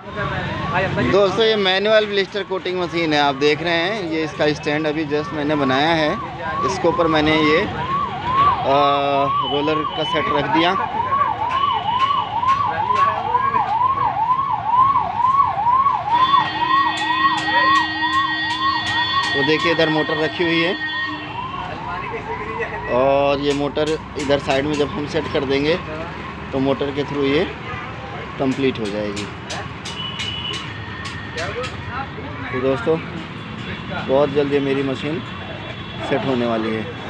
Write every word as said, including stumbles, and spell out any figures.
दोस्तों ये manual blister coating machine है, आप देख रहे हैं। ये इसका स्टैंड अभी जस्ट मैंने बनाया है। इसके ऊपर मैंने ये आ, रोलर का सेट रख दिया। तो देखिए इधर मोटर रखी हुई है और ये मोटर इधर साइड में जब हम सेट कर देंगे तो मोटर के थ्रू ये कंप्लीट हो जाएगी। तो दोस्तों बहुत जल्दी मेरी मशीन सेट होने वाली है।